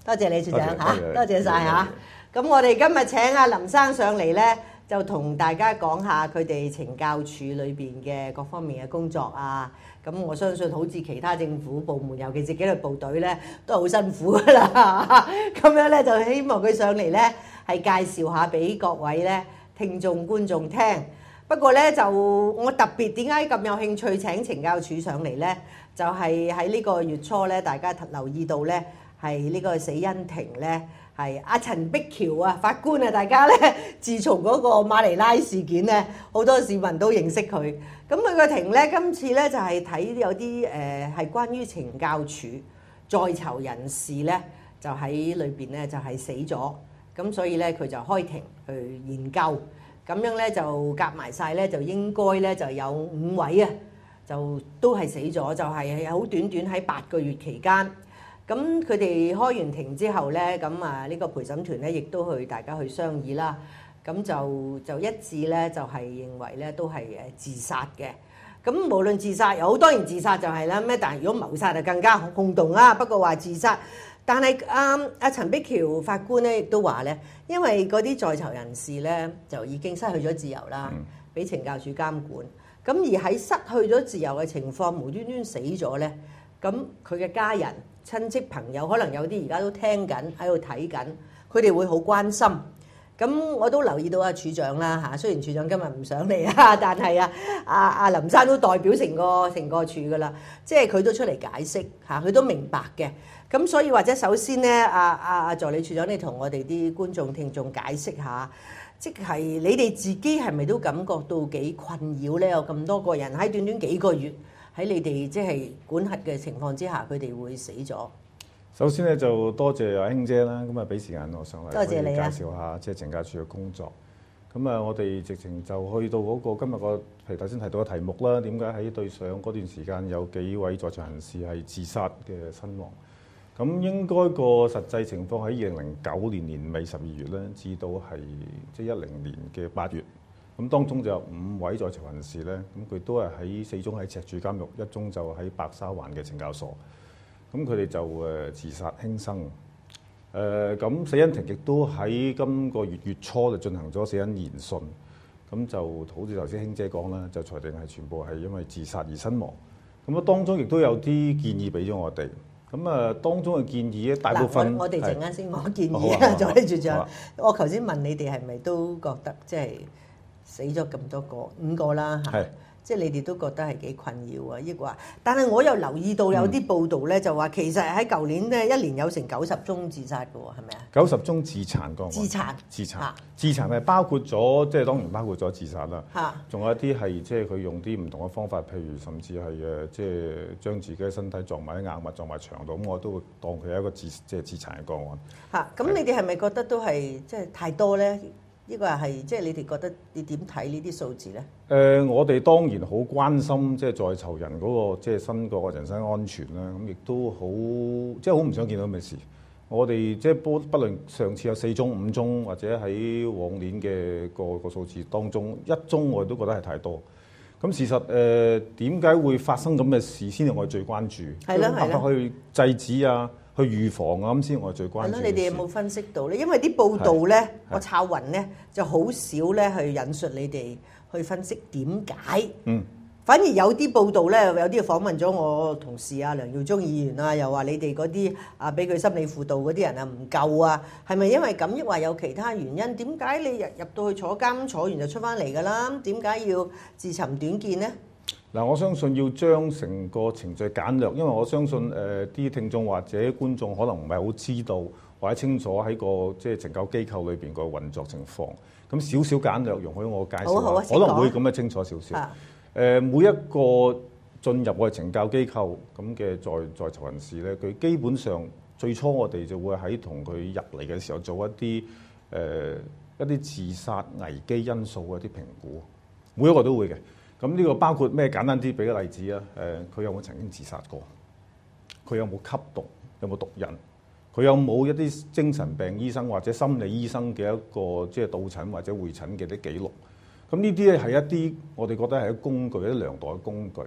多謝李處長嚇，多謝晒嚇。咁我哋今日請阿林生上嚟咧，就同大家講下佢哋懲教署裏邊嘅各方面嘅工作啊。咁我相信好似其他政府部門，尤其是紀律部隊咧，都係好辛苦噶啦。咁樣咧就希望佢上嚟咧係介紹下俾各位咧聽眾觀眾聽。不過咧就我特別點解咁有興趣請懲教署上嚟咧？就係喺呢個月初咧，大家留意到咧係呢個死因庭咧。係阿陳碧橋啊，法官啊，大家咧自從嗰個馬尼拉事件咧，好多市民都認識佢。咁佢個庭咧，今次咧就係睇有啲係關於懲教署在囚人士咧，就喺裏邊咧就係死咗。咁所以咧佢就開庭去研究，咁樣咧就夾埋晒咧，就應該咧就有5位啊，就都係死咗，就係好短短喺8個月期間。咁佢哋開完庭之後咧，咁啊呢個陪審團咧，亦都大家去商議啦。咁就一致咧，就係認為咧都係自殺嘅。咁無論自殺又好，當然自殺就係啦咩，但係如果謀殺就更加轟動啦。不過話自殺，但係阿陳碧橋法官咧亦都話咧，因為嗰啲在囚人士咧就已經失去咗自由啦，俾懲教署監管。咁而喺失去咗自由嘅情況，無端端死咗咧，咁佢嘅家人、親戚朋友可能有啲而家都聽緊喺度睇緊，佢哋會好關心。咁我都留意到阿處長啦嚇，雖然處長今日唔上嚟啊，但係阿林生都代表成個處噶啦，即係佢都出嚟解釋嚇，佢都明白嘅。咁所以或者首先咧，阿助理處長你同我哋啲觀眾聽眾解釋下，即係你哋自己係咪都感覺到幾困擾咧？有咁多個人喺短短幾個月喺你哋即係管轄嘅情況之下，佢哋會死咗。 首先咧就多謝阿卿姐啦，咁啊俾時間我上嚟， 多謝你啊！ 介紹下即係懲教署嘅工作。咁啊，我哋直情就去到嗰個今日個，譬如頭先提到嘅題目啦，點解喺對上嗰段時間有幾位在囚人士係自殺嘅身亡？咁應該個實際情況喺2009年年尾12月咧，至到係即係10年嘅8月。咁當中就有5位在囚人士咧，咁佢都係喺4宗喺赤柱監獄，1宗就喺白沙灣嘅懲教所。咁佢哋就自殺輕生。咁死因庭亦都喺今個月月初就進行咗死因研訊。咁就好似頭先卿姐講啦，就裁定係全部係因為自殺而身亡。咁啊，當中亦都有啲建議俾咗我哋。咁啊，當中嘅建議咧，大部分我哋陣間先講建議啊，助理處長。我頭先問你哋係咪都覺得即係死咗咁多個5個啦嚇？即係你哋都覺得係幾困擾啊？抑或，但係我又留意到有啲報道咧，就話其實喺舊年咧1年有成90宗自殺嘅喎，係咪啊 ？90宗自殘個案。自殘係包括咗，即係當然包括咗自殺啦。嚇。仲有一啲係即係佢用啲唔同嘅方法，譬如甚至係即係將自己嘅身體撞埋喺硬物、撞埋牆度，咁我都會當佢係一個自殘嘅個案。 嚇。咁你哋係咪覺得都係即係太多咧？呢個係即係你哋覺得你點睇呢啲數字咧？ 我哋當然好關心即係在囚人嗰個即係新個人身安全啦。咁亦都好即係好唔想見到咁嘅事。我哋即係不論上次有4宗、5宗，或者喺往年嘅個數字當中1宗，我哋都覺得係太多。咁事實點解會發生咁嘅事先係我哋最關注？ 係啦， 辦法去制止啊！去預防啊，咁先我係最關注。 你哋有冇分析到咧？因為啲報道咧，我抄暈咧就好少咧去引述你哋去分析點解。反而有啲報道咧，有啲訪問咗我同事啊，梁耀忠議員啊，又話你哋嗰啲啊，俾佢心理輔導嗰啲人啊唔夠啊，係咪因為咁？抑或有其他原因？點解你入到去坐監，坐完就出翻嚟㗎啦？點解要自尋短見呢？ 嗱，我相信要將成個程序簡略，因為我相信啲聽眾或者觀眾可能唔係好知道或者清楚喺個即係懲教機構裏邊個運作情況。咁少少簡略，容許我介紹下，可能會咁樣清楚少少。每一個進入我哋懲教機構咁嘅在囚人士咧，佢基本上最初我哋就會喺同佢入嚟嘅時候做一啲自殺危機因素嘅一啲評估，每一個都會嘅。咁呢個包括咩？簡單啲俾個例子啊！佢有冇曾經自殺過？佢有冇吸毒？有冇毒癮？佢有冇一啲精神病醫生或者心理醫生嘅一個即係到診或者會診嘅啲記錄？咁呢啲咧係一啲我哋覺得係一啲工具，一啲量度嘅工具。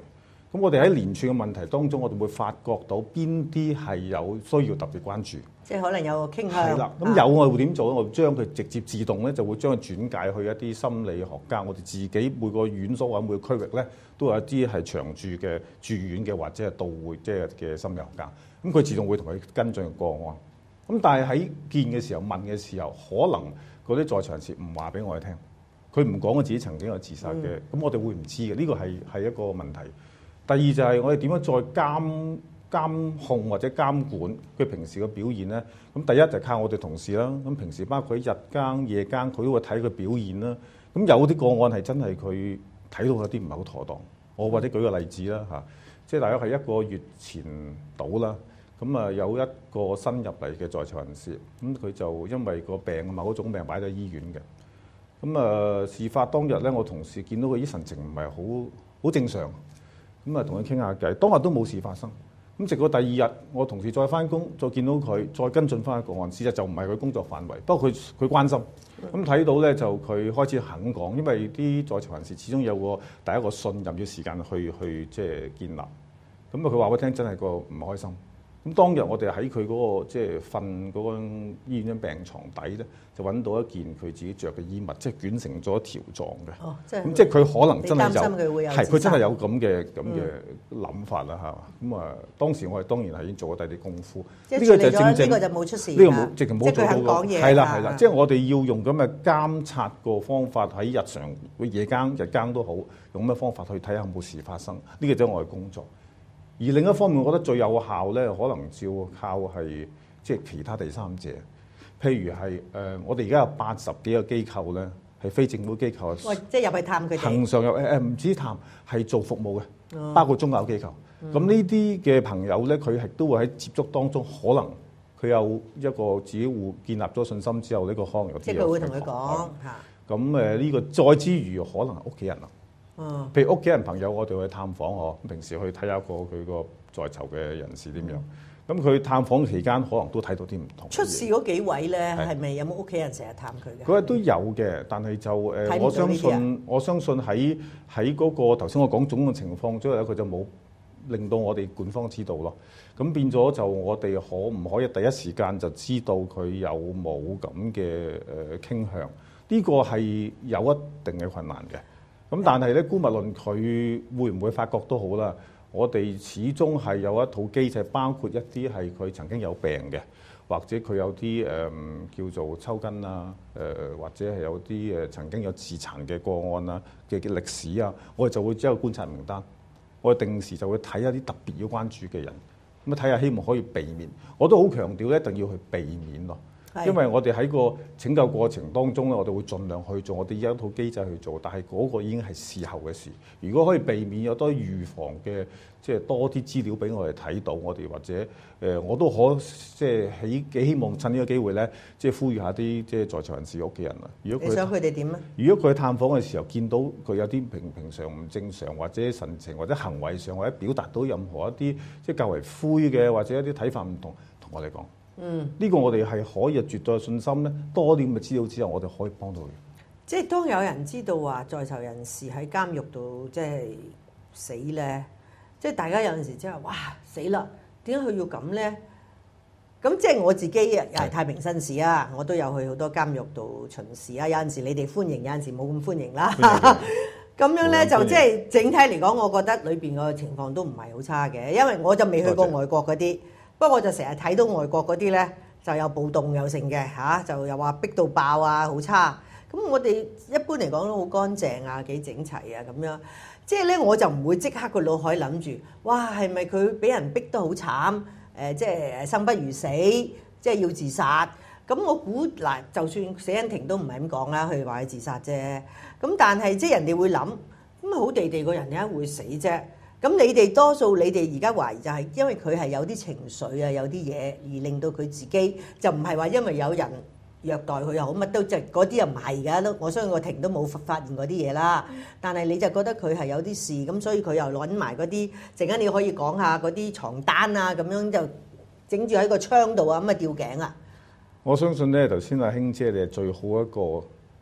咁我哋喺連串嘅問題當中，我哋會發覺到邊啲係有需要特別關注。 即係可能有個傾向。 係啦，咁有我哋會點做咧？我哋將佢直接自動咧，就會將佢轉介去一啲心理學家。我哋自己每個院所或者每個區域咧，都有一啲係長住嘅住院嘅或者係到會即係嘅心理學家。咁佢自動會同佢跟進個案。咁但係喺見嘅時候問嘅時候，可能嗰啲在場人士唔話俾我哋聽，佢唔講佢自己曾經有自殺嘅，咁我哋會唔知嘅。呢個係一個問題。第二就係我哋點樣再監控或者監管佢平時嘅表現咧？咁第一就靠我哋同事啦。咁平時包括日更夜更，佢都會睇佢表現啦。咁有啲個案係真係佢睇到有啲唔係好妥當。我或者舉個例子啦嚇，即係大約係1個月前到啦。咁啊有一個新入嚟嘅在囚人士，咁佢就因為個病某一種病擺咗醫院嘅。咁啊事發當日咧，我同事見到佢啲神情唔係好正常。咁啊，同佢傾下偈，當日都冇事發生。咁直到第2日，我同事再翻工，再見到佢，再跟進翻一個案，事實就唔係佢工作範圍。不過佢關心，咁睇到咧就佢開始肯講，因為啲在囚人士始終有個第一個信任，要時間去即係建立。咁啊，佢話俾我聽，真係個唔開心。咁當日我哋喺佢嗰個即係瞓嗰個醫院張病床底咧，就揾到一件佢自己着嘅衣物，即係捲成咗條狀嘅。 哦， 咁即係佢可能真係有， 係佢真係有咁嘅諗法啦嚇。咁啊，當時我哋當然係已經做咗第啲功夫。 呢個就正正呢個就冇出事。 呢個冇直情冇做到講嘢。 係啦，即係我哋要用咁嘅監察個方法喺日常，夜更日更都好，用咩方法去睇下有冇事發生。呢個就係我哋工作。而另一方面，我覺得最有效咧，可能照靠係即係其他第三者，譬如係我哋而家有80幾個機構咧，係非政府機構。 喂，即係入去探佢哋。 恆常入唔止探，係做服務嘅，包括宗教機構。咁呢啲嘅朋友咧，佢係都會喺接觸當中，可能佢有一個自己會建立咗信心之後，呢個可能有啲即係佢會同佢講嚇。 咁呢個再之餘，可能係屋企人啦。譬如屋企人朋友，我哋去探訪我，平時去睇下佢個在囚嘅人士點樣。咁佢探訪期間，可能都睇到啲唔同。 出事嗰幾位咧，係咪有冇屋企人成日探佢嘅？ 嗰日都有嘅，但係就我相信喺嗰個頭先我講種嘅情況之後咧，佢就冇令到我哋管方知道咯。咁變咗就我哋可唔可以第一時間就知道佢有冇咁嘅傾向？呢個係有一定嘅困難嘅。咁但係咧，姑勿論佢會唔會發覺都好啦。我哋始終係有一套機制，包括一啲係佢曾經有病嘅，或者佢有啲叫做抽筋啊，或者係有啲曾經有自殘嘅個案啊嘅歷史啊，我哋就會將個觀察名單，我哋定時就會睇下啲特別要關注嘅人，咁啊睇下希望可以避免。我都好強調一定要去避免咯。因為我哋喺個拯救過程當中咧，我哋會盡量去做，我哋有一套機制去做，但係嗰個已經係事後嘅事。如果可以避免有多預防嘅，即係多啲資料俾我哋睇到，我哋或者我都可即係幾希望趁呢個機會咧，即係呼籲下啲即係在囚人士屋企人啊。如果你想佢哋點啊？ 如果佢探訪嘅時候見到佢有啲平常唔正常，或者神情或者行為上或者表達到任何一啲即係較為灰嘅，或者一啲睇法唔同，同我哋講。呢個我哋係可以絕對有信心咧，多啲咁嘅資料之後，我哋可以幫到佢。 即係當有人知道話在囚人士喺監獄度即係死咧，即係大家有陣時即係哇死啦，點解佢要咁咧？咁即係我自己又係太平紳士啊，我都有去好多監獄度巡視啊。有陣時你哋歡迎，有陣時冇咁歡迎啦。咁樣咧就即係整體嚟講，我覺得裏邊個情況都唔係好差嘅，因為我就未去過外國嗰啲。不過我就成日睇到外國嗰啲咧，就有暴動有剩嘅嚇，就又話逼到爆啊，好差。咁我哋一般嚟講都好乾淨啊，幾整齊啊咁樣。即係咧，我就唔會即刻個腦海諗住，哇係咪佢俾人逼得好慘？即係生不如死，即係要自殺。咁我估嗱，就算死因庭都唔係咁講啦，佢話佢自殺啫。咁但係即係人哋會諗，咁好地地個人點解會死啫？咁你哋多數你哋而家懷疑就係因為佢係有啲情緒啊，有啲嘢而令到佢自己就唔係話因為有人虐待佢又好乜都即係嗰啲又唔係㗎，我相信個庭都冇發現嗰啲嘢啦。但係你就覺得佢係有啲事，咁所以佢又揾埋嗰啲，陣間你可以講下嗰啲床單啊，咁樣就整住喺個窗度啊，咁啊吊頸啊。 我相信咧，頭先阿卿姐你係最好一個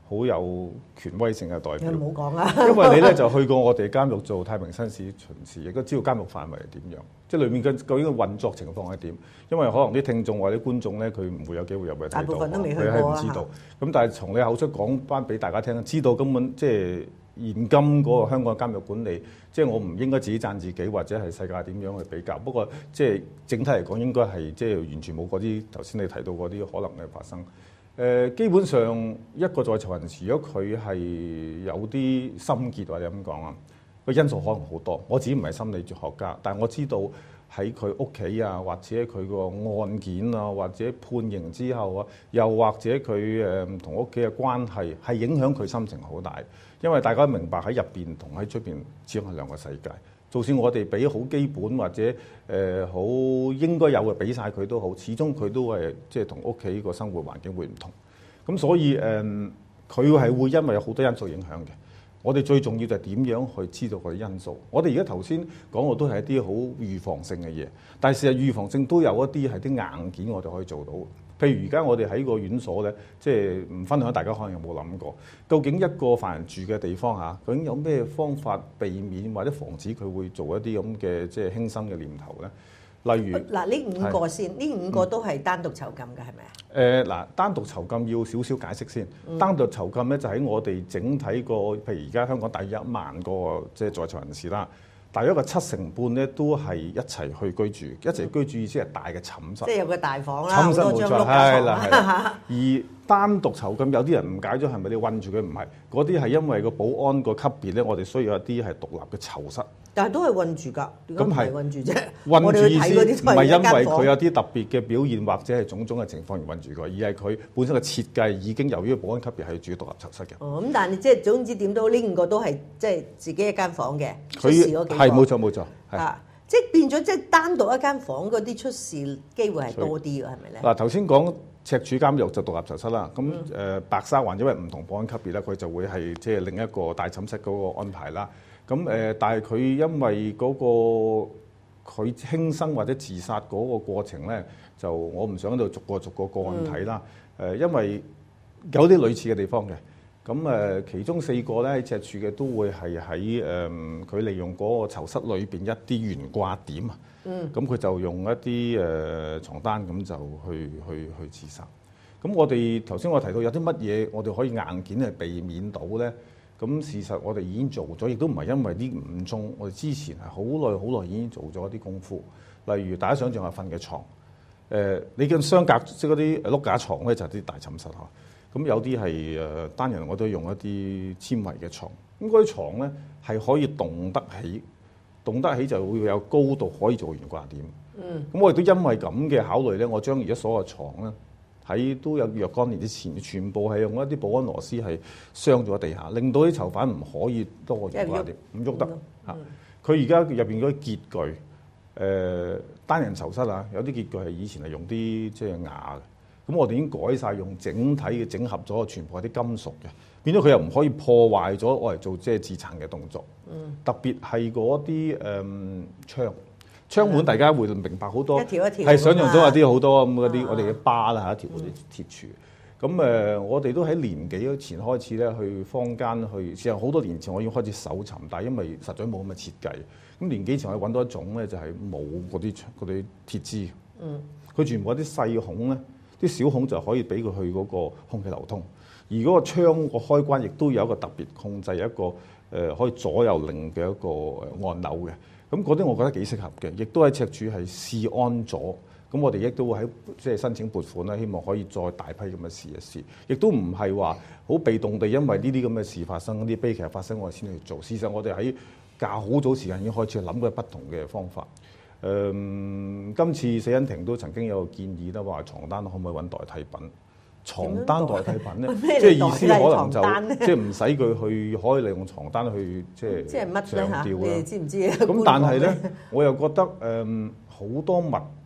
好有權威性嘅代表。 唔好講啦， 因為你咧就去過我哋監獄做太平紳士巡視，亦都知道監獄範圍係點樣，即係裏面嘅究竟嘅運作情況係點。因為可能啲聽眾或者觀眾咧，佢唔會有機會入去睇到， 大部分都未去過佢係唔知道。咁但係從你口出講翻俾大家聽，知道根本即係現今嗰個香港監獄管理，即係我唔應該自己讚自己，或者係世界點樣去比較。不過即係整體嚟講，應該係即係完全冇嗰啲頭先你提到嗰啲可能嘅發生。基本上一個在囚人士，如果佢係有啲心結或者咁講啊，個因素可能好多。我自己唔係心理學家，但係我知道喺佢屋企啊，或者佢個案件啊，或者判刑之後啊，又或者佢同屋企嘅關係，係影響佢心情好大。因為大家明白喺入邊同喺出邊始終係兩個世界。就算我哋俾好基本或者好應該有嘅俾晒佢都好，始終佢都係即係同屋企個生活環境會唔同。咁所以佢係會因為有好多因素影響嘅。我哋最重要就係點樣去知道嗰啲因素。我哋而家頭先講嘅都係一啲好預防性嘅嘢，但係事實預防性都有一啲係啲硬件我哋可以做到。譬如而家我哋喺個院所咧，即係唔分享，大家可能有冇諗過，究竟一個犯人住嘅地方嚇，究竟有咩方法避免或者防止佢會做一啲咁嘅即係輕生嘅念頭咧？例如嗱，呢五個先，呢五個都係單獨囚禁嘅，係咪啊？ 嗱，單獨囚禁要少少解釋先。單獨囚禁咧就喺我哋整體個，譬如而家香港大約1萬個即係在囚人士啦，大約個7成半咧都係一齊去居住，一齊居住意思係大嘅寢室， 即係有個大房啦， 寢室冇錯，係啦係啦。而單獨囚禁有啲人誤解咗係咪你韞住佢？唔係，嗰啲係因為個保安個級別咧，我哋需要一啲係獨立嘅囚室。 但係都係韞住㗎，點解唔係韞住啫？ 韞住意思唔係因為佢有有啲特別嘅表現或者係種種嘅情況而韞住佢，而係佢本身嘅設計已經由於保安級別係住獨立囚室嘅。 哦，咁但係即係總之點都呢5個都係即係自己一間房嘅，出佢事嗰幾個係冇錯冇錯，係即係變咗即係單獨一間房嗰啲出事機會係多啲㗎，係咪咧？ 嗱，頭先講赤柱監獄就獨立囚室啦，咁白沙環因為唔同保安級別咧，佢就會係即係另一個大寢室嗰個安排啦。咁但係佢因為嗰個佢輕生或者自殺嗰個過程咧，就我唔想喺度逐個個案睇啦。因為有啲類似嘅地方嘅。咁其中4個咧喺赤柱嘅都會係喺佢利用嗰個囚室裏邊一啲懸掛點啊。咁佢就用一啲床單咁就去自殺。咁我哋頭先我提到有啲乜嘢我哋可以硬件係避免到咧？咁事實我哋已經做咗，亦都唔係因為呢5宗，我哋之前係好耐已經做咗一啲功夫。例如大家想象下瞓嘅床，你嘅雙格即係嗰啲碌架床咧，就係啲大寢室呵。咁有啲係單人，我都用一啲纖維嘅床。咁嗰啲床咧係可以動得起就會有高度可以做懸掛點。咁我亦都因為咁嘅考慮咧，我將而家所有床咧喺都有若干年之前，全部係用一啲保安螺絲係鑲咗地下，令到啲囚犯唔可以多個懸掛點，唔喐得嚇。佢而家入邊嗰啲潔具，單人囚室啊，有啲潔具係以前係用啲即係瓦嘅，咁我哋已經改晒用整體嘅整合咗，全部係啲金屬嘅，變咗佢又唔可以破壞咗我嚟做即係自殘嘅動作。特別係嗰啲窗門，大家會明白好多， 一條一條係想象中有啲好多咁嗰啲我哋嘅巴啦，一條嗰啲鐵柱。咁我哋都喺年幾前開始咧去坊間去，事實上好多年前我已經開始搜尋，但係因為實在冇咁嘅設計，咁年幾前我揾到一種咧就係冇嗰啲鐵枝，佢全部一啲細孔咧，啲小孔就可以俾佢去嗰個空氣流通，而嗰個窗個開關亦都有一個特別控制，一個可以左右擰嘅一個按鈕嘅。咁嗰啲我覺得幾適合嘅，亦都喺赤柱係試安咗。咁我哋亦都會喺即係申請撥款啦，希望可以再大批咁樣試一試。亦都唔係話好被動地，因為呢啲咁嘅事發生，啲悲劇發生，我哋先去做。事實我哋喺較好早時間已經開始諗過不同嘅方法。今次死因庭都曾經有個建議啦，話床單可唔可以揾代替品？床單代替品咧，即係意思可能就即係唔使佢去可以利用床單去即係乜上吊啦。 你知唔知啊？ 咁但係咧，我又覺得好多物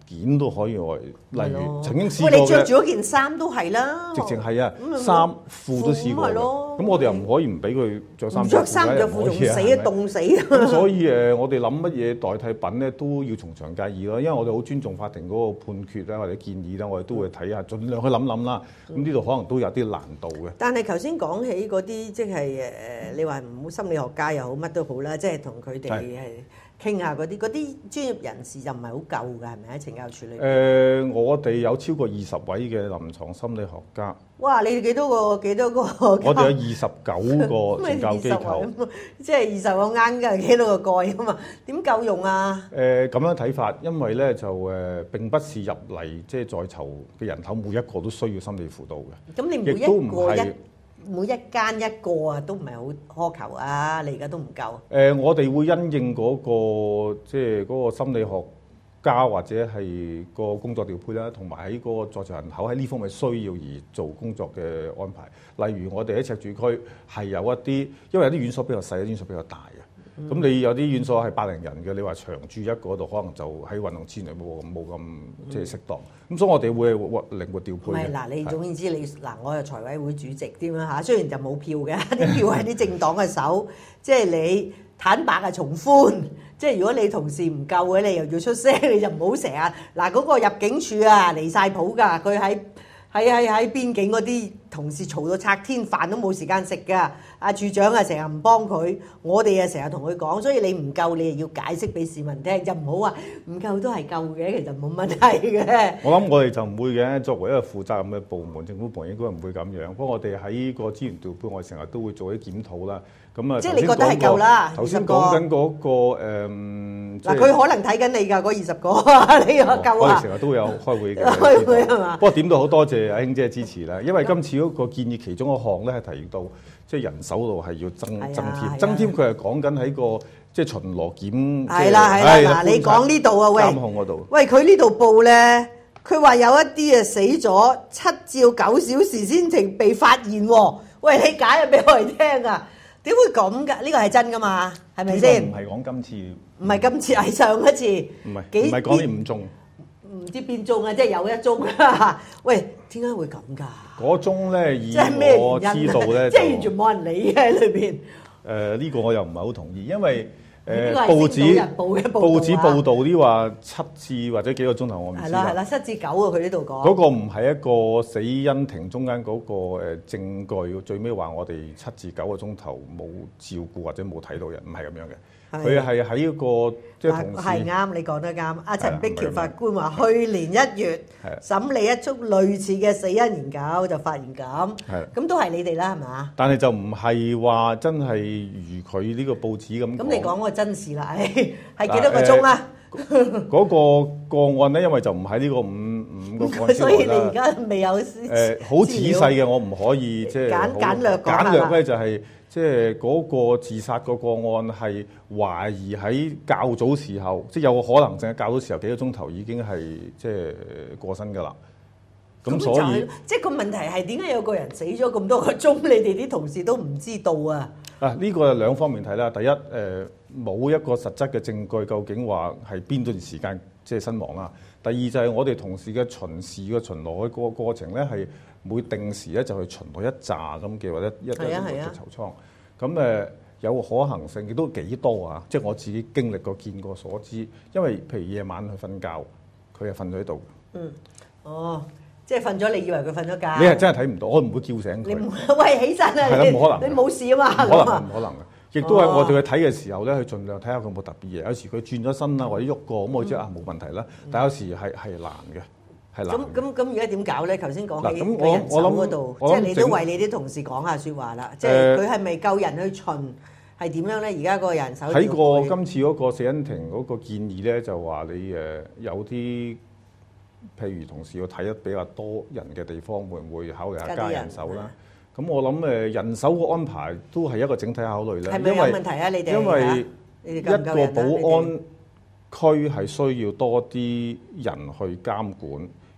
件都可以外，例如曾經試喂， 過嘅， 你着住嗰件衫都係啦， 直情係啊， 咁衫褲都試過嘅。 係咯咁我哋又唔可以唔俾佢着衫唔着衫着褲仲死啊，凍死啊！ 咁所以我哋諗乜嘢代替品咧，都要從長計議咯。因為我哋好尊重法庭嗰個判決啦，或者建議啦，我哋都會睇下，盡量去諗諗啦。咁呢度可能都有啲難度嘅。 但係頭先講起嗰啲，即係你話唔好心理學家又好，乜都好啦，即係同佢哋係傾下嗰啲專業人士就唔係好夠㗎，係咪喺懲教署裏邊？ 我哋有超過20位嘅臨床心理學家。 哇！你哋幾多個？ 我哋有29個懲教機構， 即係20個罌㗎，幾多個蓋㗎嘛？點夠用啊？ 咁樣睇法，因為咧就並不是入嚟即係在囚嘅人口每一個都需要心理輔導嘅。 咁你每一間一個啊，都唔係好苛求啊！你而家都唔夠。 我哋會因應嗰個即係嗰個心理學家或者係個工作調配啦，同埋喺嗰個在囚人口喺呢方面需要而做工作嘅安排。例如我哋喺赤柱區係有一啲，因為有啲院所比較細，有啲院所比較大嘅。咁你有啲院所係80人嘅，你話長住一個度，可能就喺運動資源冇咁即係適當。咁所以我哋會靈活調配。 唔係嗱，你總言之你嗱，我係財委會主席添啦嚇，雖然就冇票嘅，啲票係啲政黨嘅手，即係你坦白係從寬。即係如果你同事唔夠嘅，你又要出聲，你就唔好成日嗱嗰個入境處啊離晒譜㗎，佢喺邊境嗰啲同事嘈到拆天，飯都冇時間食㗎。阿處長啊成日唔幫佢，我哋啊成日同佢講，所以你唔夠你又要解釋俾市民聽，就唔好話唔夠都係夠嘅，其實冇問題嘅。 我諗我哋就唔會嘅，作為一個負責任嘅部門，政府部門應該唔會咁樣。不過我哋喺個資源調配，我哋成日都會做啲檢討啦。咁啊， 即係你覺得係夠啦？ 頭先講緊嗰個嗱，佢可能睇緊你㗎嗰20個，你話夠啊？ 我哋成日都會有開會嘅。 開會係嘛？ 不過點都好多謝阿卿姐支持啦，因為今次嗰個建議其中一項咧係提到，即係人手度係要增添，增添佢係講緊喺個即係巡邏檢。 係啦，嗱，你講呢度啊，喂， 監控嗰度。 喂，佢呢度報咧，佢話有一啲啊死咗7至9小時先至被發現喎。喂，你解釋俾我哋聽啊！點會咁㗎？呢個係真㗎嘛？係咪先？ 唔係講今次， 唔係今次，係上一次。 唔係講呢5宗， 唔知邊宗啊？即係有一宗啊！喂，點解會咁㗎？ 嗰宗咧，以我知道咧， 即係完全冇人理嘅喺裏邊。 呢個我又唔係好同意，因為報紙報導啲話7至或者幾個鐘頭，我唔知啦。 係啦7至9啊，佢呢度講。 嗰個唔係一個死因庭中間嗰個證據，最尾話我哋7至9個鐘頭冇照顧或者冇睇到人，唔係咁樣嘅。佢係喺一個即係同事。係啱，你講得啱。阿陳碧橋法官話：去年1月審理一宗類似嘅死因研究，就發現咁。咁都係你哋啦，係嘛？但係就唔係話真係如佢呢個報紙咁。 咁你講個真事啦，係幾多個鐘啊？ 嗰個個案咧，因為就唔喺呢個五個個案之內啦。 所以你而家未有好仔細嘅，我唔可以即係簡略講下。 簡略咧就係即係嗰個自殺個案係懷疑喺較早時候，即係有個可能性喺較早時候幾個鐘頭已經係即係過身㗎啦。咁所以即係個問題係點解有個人死咗咁多個鐘，你哋啲同事都唔知道啊？ 呢個係兩方面睇啦。第一冇一個實質嘅證據，究竟話係邊段時間即係身亡啦。第二就係我哋同事嘅巡視嘅巡邏嘅個過程咧，係每定時咧就去巡邏一紮咁嘅，或者一個囚倉。咁有可行性亦都幾多啊？即係我自己經歷過、見過所知。因為譬如夜晚去瞓覺，佢係瞓咗喺度。 哦。即係瞓咗，你以為佢瞓咗覺？ 你係真係睇唔到，我唔會叫醒佢。 你喂起身啊！係啦，冇可能。你冇事啊嘛？ 唔可能嘅。亦都係我哋去睇嘅時候咧，去盡量睇下佢有冇特別嘢。有時佢轉咗身啦，或者喐過，咁我知冇問題啦。但有時係難嘅，係難。 咁而家點搞咧？頭先講起人手嗰度，即係你都為你啲同事講下説話啦。即係佢係咪夠人去巡？係點樣咧？而家個人手睇過今次嗰個死因庭嗰個建議咧，就話你有啲。譬如同事要睇得比較多人嘅地方，會唔會考慮下加人手啦？咁我諗人手嘅安排都係一個整體考慮啦。 係咪有問題啊？你哋因為一個保安區係需要多啲人去監管，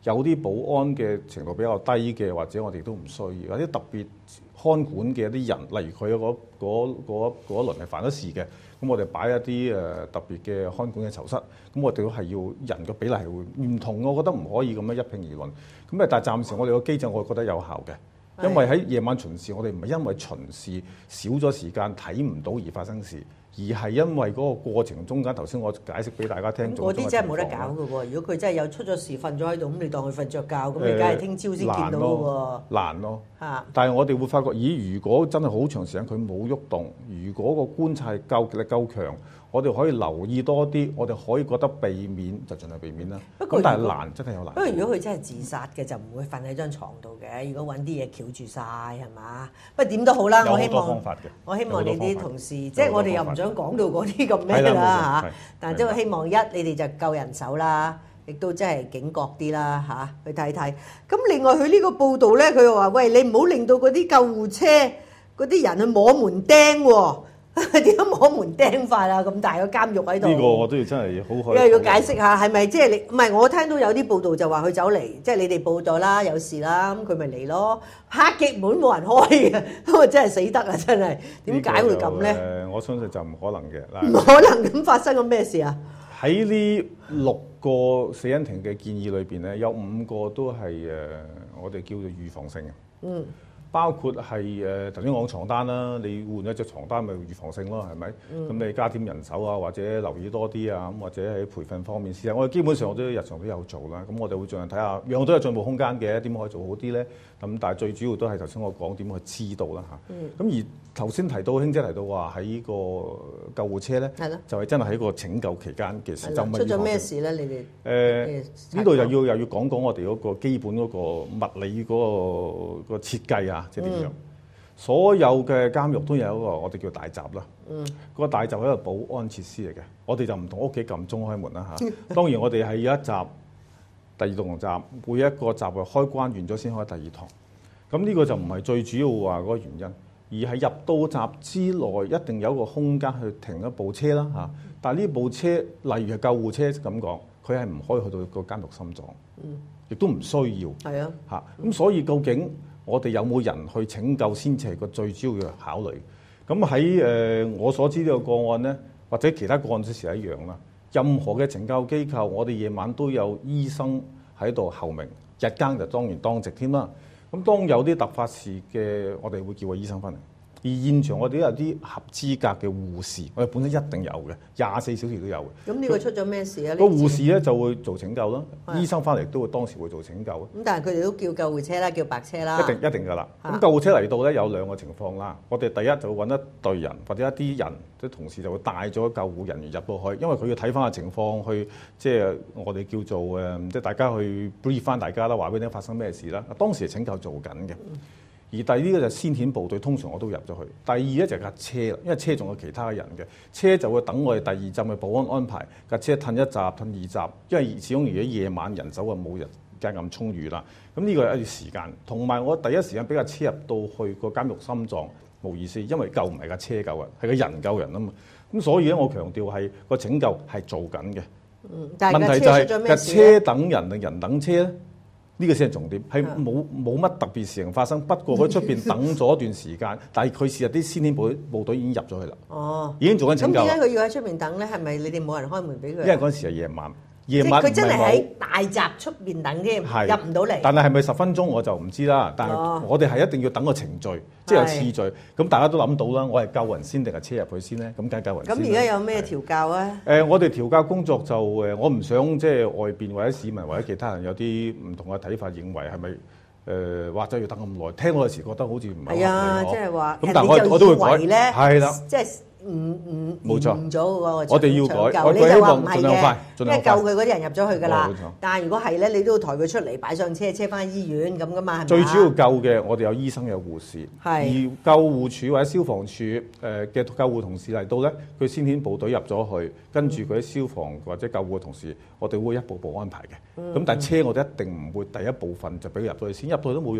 有啲保安嘅程度比較低嘅，或者我哋都唔需要。有啲特別看管嘅一啲人，例如佢嗰一輪係犯咗事嘅，咁我哋擺一啲特別嘅看管嘅囚室，咁我哋都係要人嘅比例係會唔同，我覺得唔可以咁樣一拼而論。咁但係暫時我哋個機制，我覺得有效嘅。因為喺夜晚巡視，我哋唔係因為巡視少咗時間睇唔到而發生事，而係因為嗰個過程中間，頭先我解釋俾大家聽。 嗰啲真係冇得搞嘅喎！如果佢真係有出咗事瞓咗喺度，咁你當佢瞓着覺，咁你梗係聽朝先見到嘅喎。 難咯。 嚇！ 但係我哋會發覺，咦？如果真係好長時間佢冇喐動，如果個觀察夠力夠強，我哋可以留意多啲，我哋可以覺得避免就盡量避免啦。不過但係難，真係有難。 不過如果佢真係自殺嘅，就唔會瞓喺張床度嘅。如果揾啲嘢翹住晒，係嘛？不過點都好啦，我希望你啲同事，即係我哋又唔想講到嗰啲咁咩啦嚇。但係即係希望你哋就夠人手啦，亦都真係警覺啲啦嚇，去睇睇。咁另外佢呢個報導咧，佢又話：喂，你唔好令到嗰啲救護車嗰啲人去摸門釘喎。點解摸門釘法啊？咁大個監獄喺度， 呢個我都要真係好開。 因為要解釋下係咪即係你唔係我聽到有啲報道就話佢走嚟，即係你哋報道啦，有事啦，咁佢咪嚟咯。拍極門冇人開嘅，咁啊真係死得啊！真係點解會咁咧？ 我相信就唔可能嘅。 唔可能咁發生咁咩事啊？ 喺呢6個死因庭嘅建議裏邊咧，有5個都係我哋叫做預防性嘅。嗯。包括係頭先講床單啦，你換一隻床單咪預防性咯，係咪？咁你加添人手啊，或者留意多啲啊，咁或者喺培訓方面試下。我哋基本上我都日常都有做啦。咁我哋會盡量睇下，樣樣都有進步空間嘅，點可以做好啲咧？咁但係最主要都係頭先我講點去知道啦嚇。咁而頭先提到卿姐提到話喺個救護車咧，就係真係喺個拯救期間嘅時，就出咗咩事咧？你哋呢度又要講我哋嗰個基本嗰個物理嗰個設計啊，即係點樣？所有嘅監獄都有一個我哋叫大閘啦。個大閘係一個保安設施嚟嘅，我哋就唔同屋企撳鐘開門啦嚇。當然我哋係有一閘、第二棟閘，每一個閘嘅開關完咗先開第二堂。咁呢個就唔係最主要話嗰個原因，而係入到閘之內一定有一個空間去停一部車啦嚇。但係呢部車，例如係救護車咁講，佢係唔可以去到個監獄心臟，亦都唔需要。係啊嚇。咁所以究竟我哋有冇人去拯救先至係個最主要嘅考慮？咁喺我所知呢個個案咧，或者其他個案都係一樣啦。任何嘅懲教機構，我哋夜晚都有醫生喺度候命，日間就當然當值添啦。咁當有啲突發事嘅，我哋會叫個醫生翻嚟。而現場我哋都有啲合資格嘅護士，我哋本身一定有嘅，24小時都有嘅。咁呢個出咗咩事啊？個護士咧就會做拯救啦，醫生翻嚟都會當時會做拯救。咁但係佢哋都叫救護車啦，叫白車啦。一定㗎啦。咁救護車嚟到咧有2個情況啦。我哋第一就會揾一隊人或者一啲人，啲同事就會帶咗救護人員入到去，因為佢要睇翻個情況，去即係我哋叫做即係大家去 brief 翻大家啦，話俾你聽發生咩事啦。當時係拯救做緊嘅。而第二個就係先遣部隊，通常我都入咗去。第二咧就係架車啦，因為車仲有其他嘅人嘅，車就會等我哋第二陣嘅保安安排，架車褪一閘、褪2閘，因為始終而家夜晚人手啊冇人間咁充裕啦。咁呢個係一啲時間，同埋我第一時間俾架車入到去個監獄心臟冇意思，因為救唔係架車救啊，係個人救人啊嘛。咁所以咧，我強調係個拯救係做緊嘅。但係問題就係架車等人定人等車咧？呢個先係重點，係冇乜特別事情發生。不過佢出邊等咗一段時間，但係佢事實啲先遣部隊已經入咗去啦。哦，已經做緊拯救。咁點解佢要喺出邊等咧？係咪你哋冇人開門俾佢？因為嗰陣時係夜晚。夜晚佢真係喺大閘出邊等添，入唔到嚟。但係咪10分鐘我就唔知啦。但係我哋係一定要等個程序，即係有次序。咁大家都諗到啦，我係救人先定係車入去先咧？咁梗係救人先。咁而家有咩調教啊？我哋調教工作就我唔想即係外邊或者市民或者其他人有啲唔同嘅睇法，認為係咪或者要等咁耐？聽嗰陣時覺得好似唔係。係啊，即係話。咁但係我都會改。係啦，即係。冇錯，咗嗰個我哋要改，你就話唔係嘅，因為救佢嗰啲人入咗去㗎啦。但係如果係咧，你都要抬佢出嚟，擺上車，車翻醫院咁㗎嘛，係咪？最主要救嘅，我哋有醫生有護士，而救護處或者消防處嘅救護同事嚟到咧，佢先遣部隊入咗去，跟住佢啲消防或者救護嘅同事，我哋會一步步安排嘅。咁但係車我哋一定唔會第一部分就俾佢入到去先，入到去都冇用，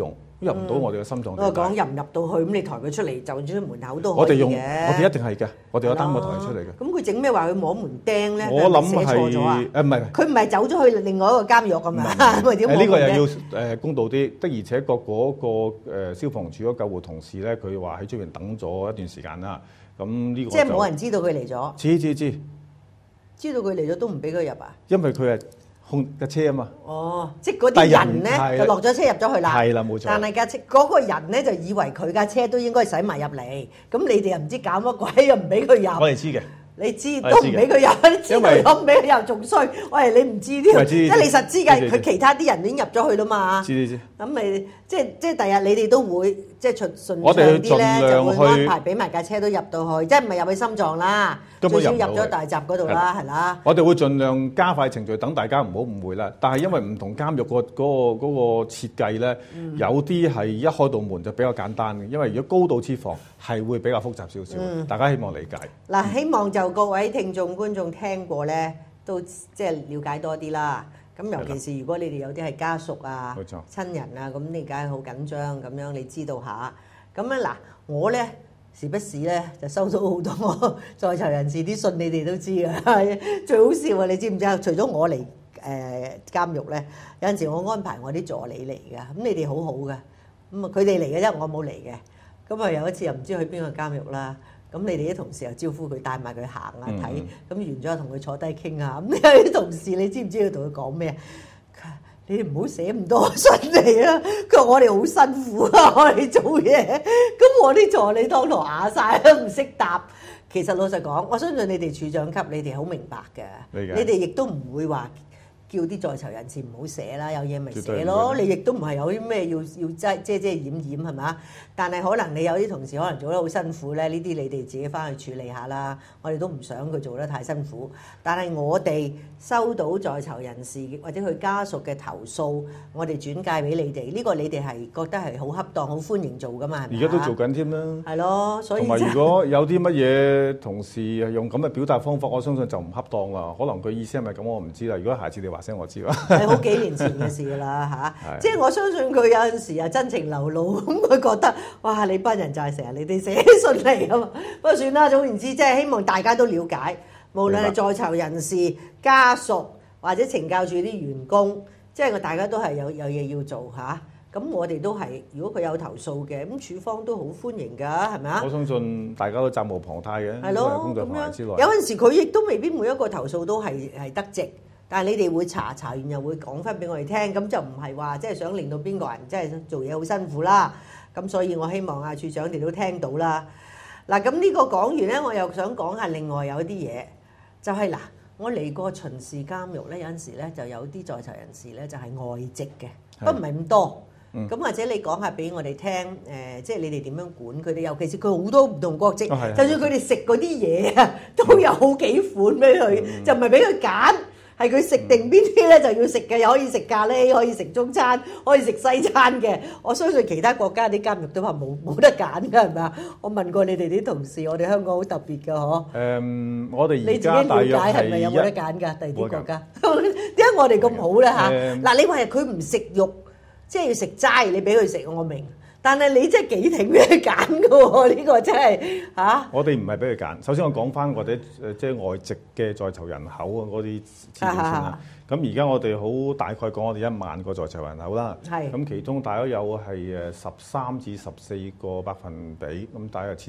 入唔到我哋嘅心臟我地帶。 講入唔入到去，咁你抬佢出嚟就出門口都我哋用， 可以嘅。 我哋一定係嘅，我哋有擔個抬出嚟嘅。 咁佢整咩話佢摸門釘咧？ 我諗係咪寫錯咗啊？ 係唔係？ 佢唔係走咗去另外一個監獄咁嘛？咪點摸呢個又門釘要公道啲，的而且確嗰個消防處嗰救護同事咧，佢話喺出邊等咗一段時間啦。咁呢個即係冇人知道佢嚟咗，知道佢嚟咗都唔俾佢入啊？ 因為佢係控架車啊嘛。 哦，即係嗰啲人咧就落咗車入咗去啦。 係啦，冇錯。 但係架車嗰個人咧就以為佢架車都應該駛埋入嚟，咁你哋又唔知搞乜鬼，又唔俾佢入。 我哋知嘅。 你知都唔俾佢入，你知道咗唔俾佢入仲衰。喂，你唔知啲，即係你實知嘅，佢其他啲人已經入咗去啦嘛。 知。 咁咪即係第日你哋都會即係順我哋啲咧，就會安排去俾埋架車都入到去，即係唔係入去心臟啦，最少入咗大閘嗰度啦，係啦。 我哋會盡量加快程序，等大家唔好誤會啦。但係因為唔同監獄嗰個設計咧，有啲係一開道門就比較簡單嘅，因為如果高度設防係會比較複雜少少。大家希望理解。 嗱，希望就各位聽眾觀眾聽過咧，都即係了解多啲啦。咁尤其是如果你哋有啲係家屬啊、親人啊，咁你梗係好緊張咁樣，你知道下。咁咧嗱，我咧時不時咧就收到好多在囚人士啲信，你哋都知㗎。最好笑啊！你知唔知啊？除咗我嚟監獄咧，有陣時我安排我啲助理嚟㗎。咁你哋好好㗎。咁啊，佢哋嚟嘅啫，我冇嚟嘅。咁啊，有一次又唔知去邊個監獄啦。咁你哋啲同事又招呼佢帶埋佢行啊睇，咁完咗同佢坐低傾下。咁有啲同事你知唔知佢同佢講咩啊？佢話：你哋唔好寫咁多信嚟啊！佢話我哋好辛苦啊，我哋做嘢。咁我啲助理當堂啞晒都唔識答。其實老實講，我相信你哋處長級，你哋好明白嘅。你哋亦都唔會話叫啲在囚人士唔好寫啦，有嘢咪寫咯。你亦都唔係有啲咩要遮掩係嘛？但係可能你有啲同事可能做得好辛苦咧，呢啲你哋自己翻去處理下啦。我哋都唔想佢做得太辛苦。但係我哋收到在囚人士或者佢家屬嘅投訴，我哋轉介俾你哋。呢個你哋係覺得係好恰當、好歡迎做噶嘛？ 而家都做緊添啦。 係咯，所以同埋如果有啲乜嘢同事係用咁嘅表達方法，我相信就唔恰當啦。可能佢意思係咪咁，我唔知啦。如果下次你話聲我知啦。 係好幾年前嘅事啦嚇，即係我相信佢有陣時啊真情流露，咁佢覺得哇你班人就係成日你哋寫信嚟啊嘛。不過算啦，總言之，即係希望大家都了解，無論係在囚人士、家屬或者懲教處啲員工，即係大家都係有嘢要做嚇。咁我哋都係，如果佢有投訴嘅，咁處方都好歡迎㗎，係咪啊？ 我相信大家都責無旁貸嘅， 係咯， 工作範圍之內。 有陣時佢亦都未必每一個投訴都係得直。但係你哋會查完又會講翻俾我哋聽，咁就唔係話即係想令到邊個人即係做嘢好辛苦啦。咁所以我希望阿處長哋都聽到啦。嗱，咁呢個講完咧，我又想講下另外有一啲嘢，就係嗱，我嚟過巡視監獄咧，有陣時咧就有啲在囚人士咧就係外籍嘅，不過唔係咁多。咁或者你講下俾我哋聽，即係你哋點樣管佢哋？尤其是佢好多唔同國籍，就算佢哋食嗰啲嘢啊，都有好幾款俾佢，就唔係俾佢揀。係佢食定邊啲咧就要食嘅，又可以食咖喱，可以食中餐，可以食西餐嘅。我相信其他國家啲監獄都話冇得揀㗎，係咪啊？我問過你哋啲同事，我哋香港好特別㗎，嗬。 我哋而家大約係咪有冇得揀㗎？第二啲國家點解我哋咁好咧嚇？嗱，你話佢唔食肉，即係要食齋，你俾佢食，我明。但係你真係幾挺俾佢揀㗎喎？呢個真係嚇。我哋唔係俾佢揀。首先我講翻或者即係外籍嘅在囚人口啊嗰啲資料先啦。咁而家我哋好大概講我哋1萬個在囚人口啦。係。咁其中大約有係13至14個百分比，咁大約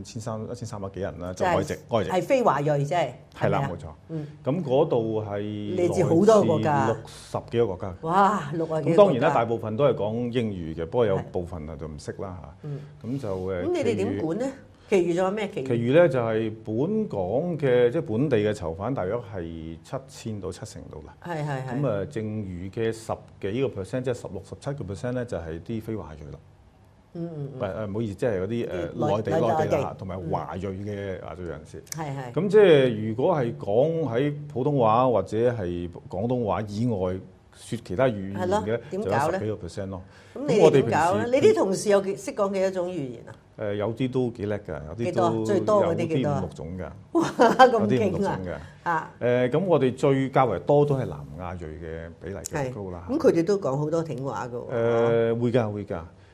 1300幾人啦，就外籍。係非華裔即係。係啦，冇錯。咁嗰度係嚟自好多國家，60幾個國家。哇，60幾個國家。咁當然啦，大部分都係講英語嘅，不過有部分啊就唔識啦嚇。咁就咁你哋點管咧？其餘仲有咩？其餘咧就係本港嘅即係本地嘅囚犯，大約係7000到7000度啦。係。咁啊，剩餘嘅10幾個%，即係16-17%咧，就係啲非華裔啦。唔好意思，即係嗰啲內地啦，同埋華裔嘅亞裔人士。係。咁即係如果係講喺普通話或者係廣東話以外説其他語言嘅，就有10幾個%咯。咁你哋點搞咧？你啲同事有識講幾多種語言啊？有啲都幾叻㗎，有啲都最多嗰啲幾多？有啲5-6種㗎。哇！咁勁啊！咁我哋最較為多都係南亞裔嘅比例較高啦。咁佢哋都講好多挺話㗎喎。會㗎。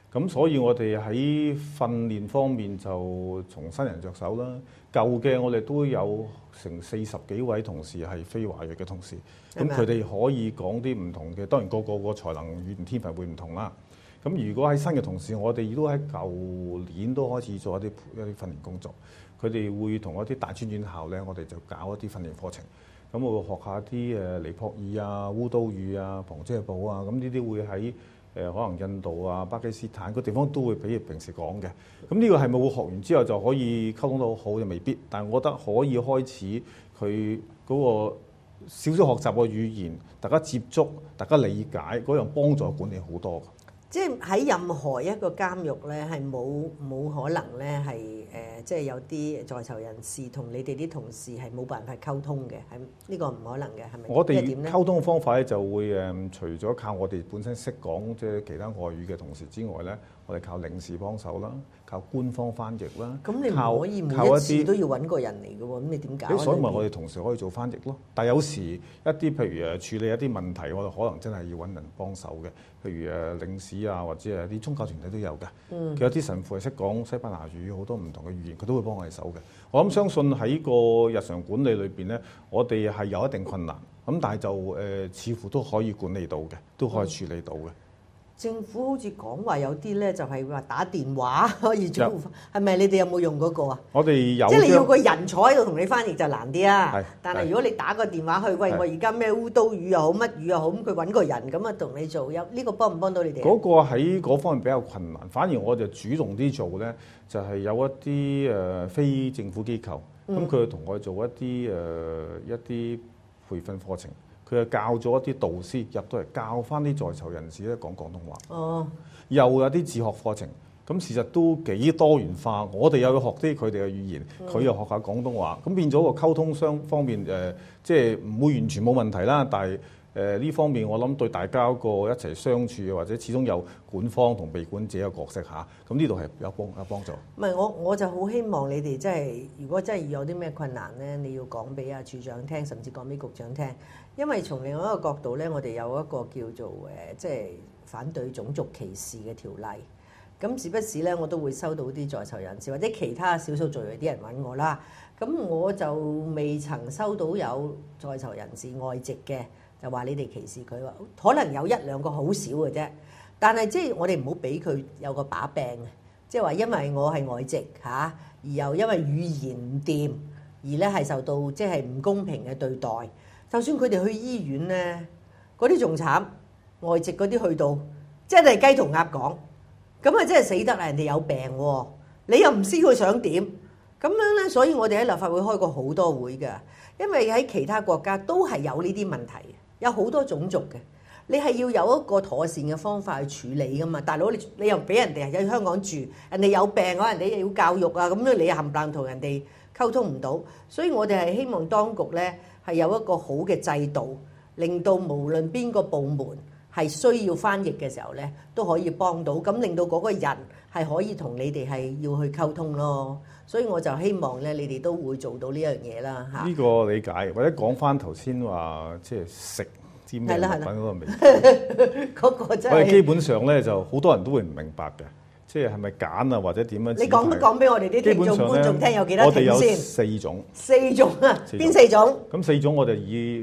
咁所以我哋喺訓練方面就從新人着手啦。舊嘅我哋都有成40幾位同事係非華裔嘅同事，咁佢哋可以講啲唔同嘅，當然個才能語言天分會唔同啦。咁如果喺新嘅同事，我哋亦都喺舊年都開始做一啲訓練工作。佢哋會同一啲大專院校咧，我哋就搞一啲訓練課程。咁我會學下啲尼泊爾啊、烏都語啊、旁遮普啊，咁呢啲會喺可能印度啊、巴基斯坦個地方都會比平時講嘅。咁呢個係咪會學完之後就可以溝通到好？就未必，但係我覺得可以開始佢嗰個少少學習嘅語言，大家接觸、大家理解嗰樣幫助管理好多。 即係喺任何一個監獄咧，係冇可能咧係即係有啲在囚人士同你哋啲同事係冇辦法溝通嘅，係呢個唔可能嘅，係咪？ 我哋溝通嘅方法咧就會除咗靠我哋本身識講即係其他外語嘅同事之外咧，我哋靠領事幫手啦，靠官方翻譯啦。 咁你唔可以每一次都要揾個人嚟嘅喎，咁你點搞？ 所以咪我哋同事可以做翻譯咯。但係有時一啲譬如處理一啲問題，我哋可能真係要揾人幫手嘅。譬如領事啊，或者係啲宗教團體都有嘅。佢有啲神父係識講西班牙語，好多唔同嘅語言，佢都會幫我哋手嘅。我諗相信喺個日常管理裏邊咧，我哋係有一定困難，咁但係就似乎都可以管理到嘅，都可以處理到嘅。 政府好似講話有啲咧就係話打電話可以做，係咪？你哋有冇用嗰個啊？ 我哋有， 即係你要個人坐喺度同你翻譯就難啲啊。 係， 但係如果你打個電話去，喂，我而家咩烏都語又好，乜語又好，咁佢揾個人咁啊同你做，有呢個幫唔幫到你哋？ 嗰個喺嗰方面比較困難，反而我就主動啲做咧，就係有一啲非政府機構，咁佢同我做一啲培訓課程。佢係教咗一啲導師入到嚟教翻啲在囚人士咧講廣東話。 哦， 又有啲自學課程，咁事實都幾多元化。我哋又要學啲佢哋嘅語言，佢又學下廣東話，咁變咗個溝通雙方面即係唔會完全冇問題啦。但係呢方面我諗對大家個一齊相處，或者始終有管方同被管者嘅角色嚇，咁呢度係有幫助。 唔係我就好希望你哋即係如果真係有啲咩困難咧，你要講俾阿處長聽，甚至講俾局長聽。因為從另外一個角度咧，我哋有一個叫做即係反對種族歧視嘅條例。咁時不時咧，我都會收到啲在囚人士或者其他少數族裔啲人揾我啦。咁我就未曾收到有在囚人士外籍嘅，就話你哋歧視佢話，可能有一兩個好少嘅啫。但係即係我哋唔好俾佢有個把柄，即係話因為我係外籍嚇，而又因為語言唔掂，而咧係受到即係唔公平嘅對待。就算佢哋去醫院咧，嗰啲仲慘，外籍嗰啲去到，即係雞同鴨講，咁啊真係死得啦！人哋有病喎，你又唔知佢想點，咁樣咧，所以我哋喺立法會開過好多會㗎，因為喺其他國家都係有呢啲問題，有好多種族嘅，你係要有一個妥善嘅方法去處理㗎嘛。大佬你又俾人哋喺香港住，人哋有病啊，人哋又要教育啊，咁樣你又冚唪唥同人哋溝通唔到，所以我哋係希望當局咧，係有一個好嘅制度，令到無論邊個部門係需要翻譯嘅時候咧，都可以幫到，咁令到嗰個人係可以同你哋係要去溝通咯。所以我就希望咧，你哋都會做到呢樣嘢啦嚇。呢個理解，或者講翻頭先話即係食啲咩物品嗰個味， 嗰個真係我哋基本上咧就好多人都會唔明白嘅。即係咪揀啊，或者點樣？ 你講俾我哋啲聽眾觀眾聽有幾多種先？ 我哋有4種。 4種啊？邊4種？ 咁4種我哋以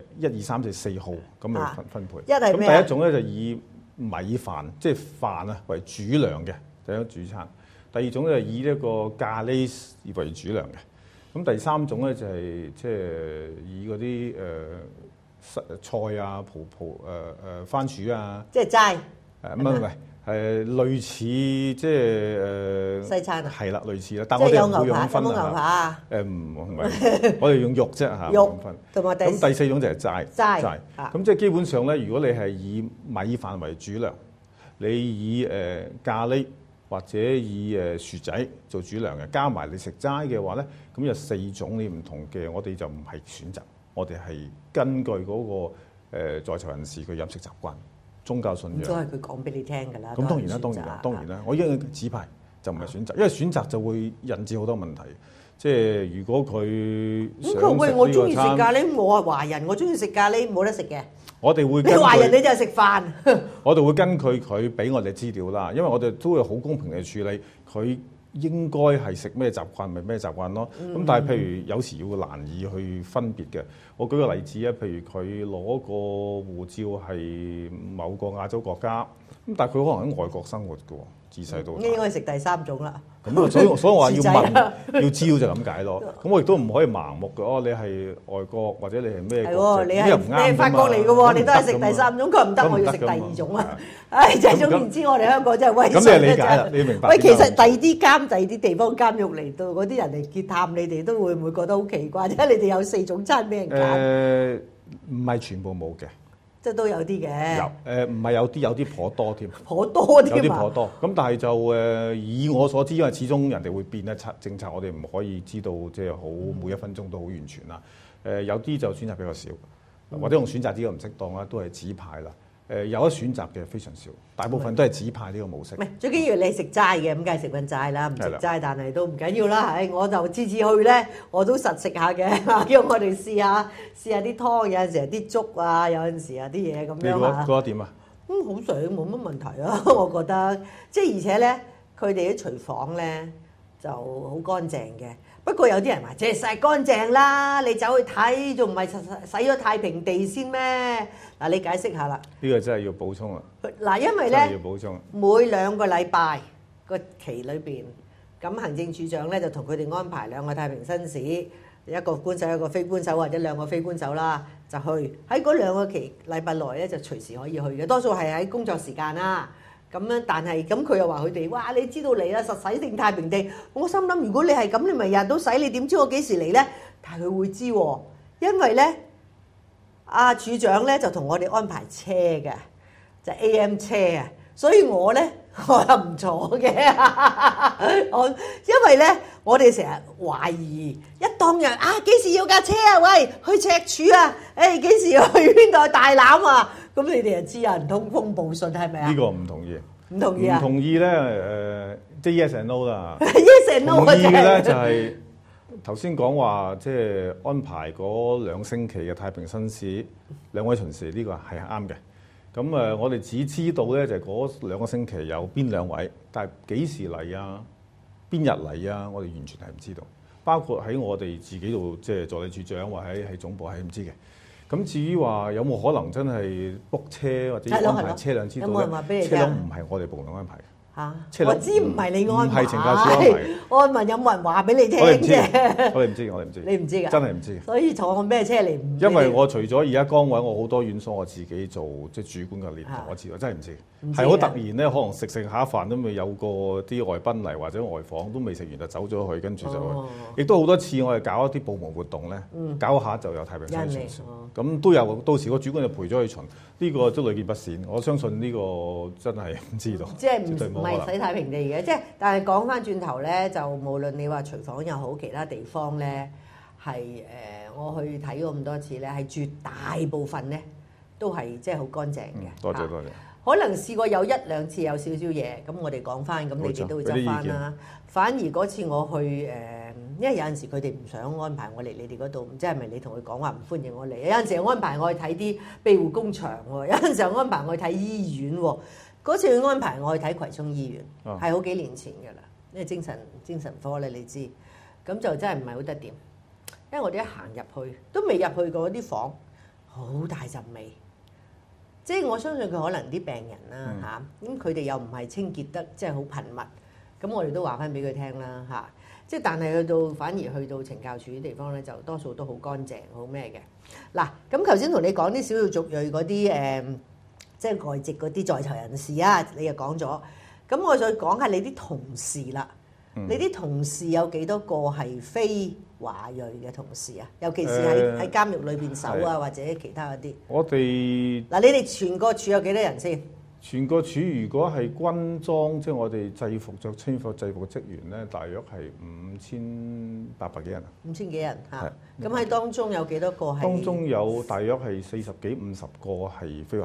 1、2、3、4號咁嚟分配。 一係咩？ 咁第一種咧就以米飯，即係飯啊為主糧嘅第一種主餐。第二種咧就以呢個咖喱為主糧嘅。咁第3種咧就係即係以嗰啲菜啊、番薯啊。 即係齋。 唔係。係類似即係西餐啊， 係啦，類似啦，但係我哋唔會用分牛扒唔係，我哋用肉啫嚇， 肉分。 同埋咁第4種就係齋。咁即係基本上咧，如果你係以米飯為主糧，你以咖喱或者以薯仔做主糧嘅，加埋你食齋嘅話咧，咁有4種你唔同嘅，我哋就唔係選擇，我哋係根據嗰個在囚人士嘅飲食習慣。宗教信仰都係佢講俾你聽㗎啦。 咁當然啦，我已經指派就唔係選擇，因為選擇就會引致好多問題。即係如果佢想咁喂，我中意食餐咖喱，我係華人，我中意食咖喱，冇得食嘅。 我哋會你華人你就係食飯。 我哋會根據佢俾我哋資料啦，因為我哋都會好公平地處理佢應該係食咩習慣，咪咩習慣咯。咁但係譬如有時要難以去分別嘅。我舉個例子啊，譬如佢攞個護照係某個亞洲國家，咁但係佢可能喺外國生活嘅喎，自細到大。 應該食第三種啦。 咁所以我話要薯仔問，要知道就咁解咯。咁我亦都唔可以盲目嘅。你係外國或者你係咩係喎， 國籍， 你又唔啱㗎嘛係法國嚟嘅喎，你都係食第三種，佢唔得， 咁唔得我要食第㗎嘛二種啊！唉，即係總言之，我哋香港真係威咁你係理解啦，你明白？ 喂，其實第二啲地方監獄嚟到嗰啲人嚟結探，你哋都會唔會覺得好奇怪？因為你哋有4種餐俾人揀， 唔係全部冇嘅。 即係都有啲嘅。 唔係有啲頗多添， 頗多有啲嘛。 啲頗多。咁但係就以我所知，因為始終人哋會變一政策，我哋唔可以知道即係好每一分鐘都好完全啦。有啲就選擇比較少，或者用選擇呢個唔適當啦，都係指派啦。有得選擇嘅非常少，大部分都係指派呢個模式。 唔係最緊要你食齋嘅，咁梗係食份齋啦。唔食齋，但係都唔緊要啦。係，我就次次去咧，我都實食下嘅。叫我哋試下啲湯，有陣時係啲粥啊，有陣時啊啲嘢咁樣啊。 你覺得點啊？ 好食冇乜問題啊，我覺得。即係而且咧，佢哋啲廚房咧就好乾淨嘅。不過有啲人話，即係曬乾淨啦，你走去睇仲唔係洗咗太平地先咩？嗱，你解釋下啦。 呢個真係要補充啊！ 嗱，因為咧， 要補充每2個禮拜個期裏邊，咁行政處長咧就同佢哋安排2個太平紳士，一個官守一個非官守，或者2個非官守啦，就去喺嗰2個禮拜內咧就隨時可以去嘅，多數係喺工作時間啦。咁樣，但係咁佢又話佢哋，哇！你知道嚟啦，實洗定太平地。我心諗，如果你係咁，你咪日日都洗，你點知我幾時嚟咧？但係佢會知喎，因為咧，阿處長咧就同我哋安排車嘅，就 AM 車啊。所以我咧我又唔坐嘅，因為咧我哋成日懷疑，一當日啊幾時要架車啊？喂，去赤柱啊？誒幾時要去邊度大欖啊？咁你哋就知啊，唔通風報信係咪啊？ 呢個唔同意， 唔同意啊？ 唔同意咧即係 yes and no 啦。 yes and no 同意嘅咧就係頭先講話，即係安排嗰2星期嘅太平紳士2位巡視，呢個係啱嘅。咁我哋只知道咧就係嗰2個星期有邊2位，但係幾時嚟啊？邊日嚟啊？我哋完全係唔知道。包括喺我哋自己度，即係助理處長或者喺總部係唔知嘅。咁至於話有冇可能真係 book 車或者安排車輛知道咧？車輛唔係我哋部門安排嘅。 嚇！我知唔係你安排， 唔係懲教署安排。 我問有冇人話俾你聽啫？我哋唔知， 你唔知㗎？ 真係唔知。 所以坐我咩車嚟？ 因為我除咗而家崗位，我好多院所我自己做即係主管嘅年頭，我知道真係唔知。係好突然咧，可能食下飯都未有過啲外賓嚟或者外訪，都未食完就走咗去，跟住就亦都好多次我哋搞一啲部門活動咧，搞下就有太平紳士巡視，咁都有到時個主管就陪咗去巡，呢個都屢見不鮮。我相信呢個真係唔知道， 即係唔係洗太平地嘅，即係但係講翻轉頭咧，就無論你話廚房又好，其他地方咧係我去睇過咁多次咧，係絕大部分咧都係即係好乾淨嘅。 多謝。 可能試過有1-2次有少少嘢，咁我哋講翻，咁你哋都會執翻啦。反而嗰次我去因為有陣時佢哋唔想安排我嚟你哋嗰度，唔知係咪你同佢講話唔歡迎我嚟？有陣時安排我去睇啲庇護工場喎，有陣時安排我去睇醫院喎。嗰次佢安排我去睇葵涌醫院，係好幾年前㗎啦，因為精神科咧，你知，咁就真係唔係好得掂。因為我哋一行入去都未入去過啲房，好大陣味。即係我相信佢可能啲病人啦嚇，咁佢哋又唔係清潔得即係好頻密，咁我哋都話翻俾佢聽啦嚇。即係但係反而去到懲教署啲地方咧，就多數都好乾淨，好咩嘅。嗱，咁頭先同你講啲少數族裔嗰啲即係外籍嗰啲在囚人士啊，你又講咗。咁我再講下你啲同事啦。你啲同事有幾多個係非華裔嘅同事啊？尤其是喺監獄裏邊守啊，或者其他嗰啲。 我哋嗱，你哋全個處有幾多人先？ 全個處如果係軍裝，即係我哋制服着清服制服嘅職員咧，大約係5800幾人啊。5000 幾人嚇？咁喺當中有幾多個係？ 當中有大約係40幾50個係非華裔。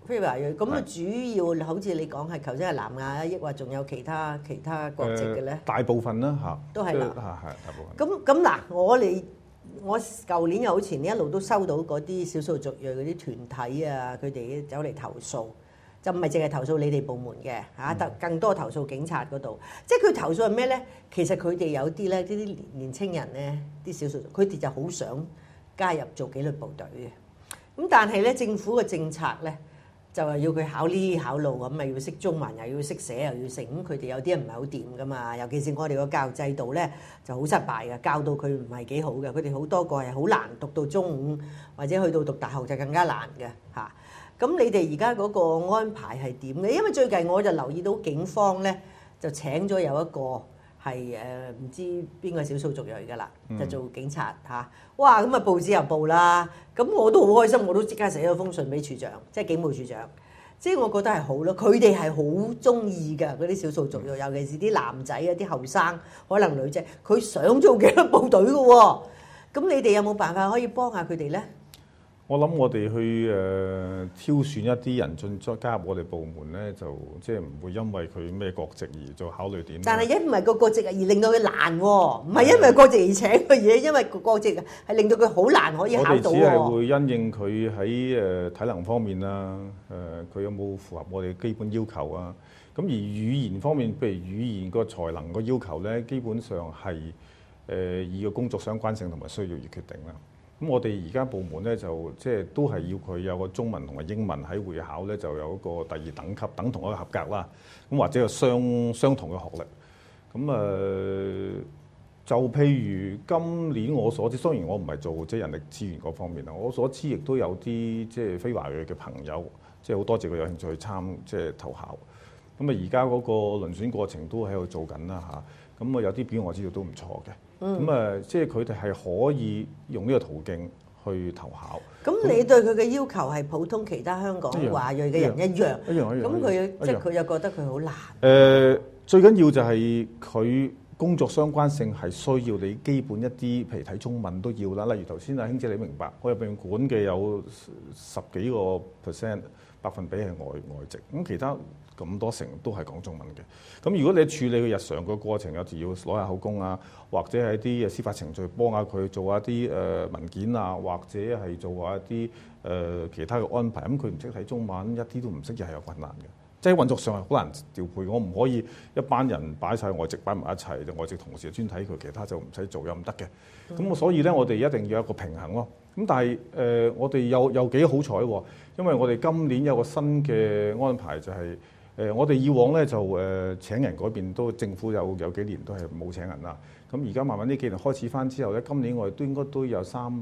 非華裔咁啊，主要好似你講係頭先係南亞，抑或仲有其他國籍嘅咧？ 大部分啦嚇， 都係南係大部分。 咁嗱，我舊年又好前年一路都收到嗰啲少數族裔嗰啲團體啊，佢哋走嚟投訴，就唔係淨係投訴你哋部門嘅嚇，更多投訴警察嗰度。即係佢投訴係咩咧？其實佢哋有啲咧，啲年青人咧，啲少數族，佢哋就好想加入做紀律部隊嘅。咁但係咧，政府嘅政策咧，就係要佢考呢考路咁，咪要識中文，又要識寫，又要成。咁佢哋有啲人唔係好掂噶嘛。尤其是我哋個教育制度咧，就好失敗嘅，教到佢唔係幾好嘅。佢哋好多個係好難讀到中五，或者去到讀大學就更加難嘅嚇。咁你哋而家嗰個安排係點嘅？因為最近我就留意到警方咧就請咗有一個係唔知邊個少數族裔㗎啦，就做警察嚇。哇！咁啊報紙又報啦，咁我都好開心，我都即刻寫咗封信俾處長，即係警務處長。即係我覺得係好咯，佢哋係好中意㗎嗰啲少數族裔，尤其是啲男仔啊、啲後生，可能女仔，佢想做紀律部隊嘅喎。咁你哋有冇辦法可以幫下佢哋咧？ 我諗我哋去挑選一啲人加入我哋部門咧，就即係唔會因為佢咩國籍而做考慮點。 但係唔係個國籍而令到佢難喎，唔係因為國籍而請佢嘢，因為個國籍係令到佢好難可以考到喎。 我哋只係會因應佢喺體能方面啊，佢有冇符合我哋基本要求啊？咁而語言方面，譬如語言個才能個要求咧，基本上係以個工作相關性同埋需要而決定啦。咁我哋而家部門咧就即係都係要佢有個中文同埋英文喺會考咧就有一個第二等級，等同一個合格啦。咁或者有相同嘅學歷。咁就譬如今年我所知，雖然我唔係做即係人力資源嗰方面啦，我所知亦都有啲即係非華裔嘅朋友，即係好多謝佢有興趣去即係投考。咁而家嗰個遴選過程都喺度做緊啦嚇。咁有啲表現我知道都唔錯嘅。即係佢哋係可以用呢個途徑去投考。 咁你對佢嘅要求係普通其他香港華裔嘅人一樣？ 一樣。 咁佢即係佢又覺得佢好難。 最緊要就係佢工作相關性係需要你基本一啲，譬如睇中文都要啦。例如頭先阿卿姐你明白，我入邊管嘅有10幾個%百分比係外籍，咁其他咁多成都係講中文嘅。咁如果你處理佢日常個過程，有時要攞下口供啊，或者係啲司法程序幫下佢做下啲文件啊，或者係做下一啲其他嘅安排。咁佢唔識睇中文，一啲都唔識，又係有困難嘅。即係運作上係好難調配，我唔可以一班人擺晒外籍擺埋一齊，就外籍同事專睇佢，其他就唔使做又唔得嘅。咁所以咧，我哋一定要有一個平衡咯。咁但係我哋又幾好彩喎，因為我哋今年有個新嘅安排，就係我哋以往咧就請人嗰邊都政府有幾年都係冇請人啦。咁而家慢慢呢幾年開始翻之後咧，今年我哋都應該都有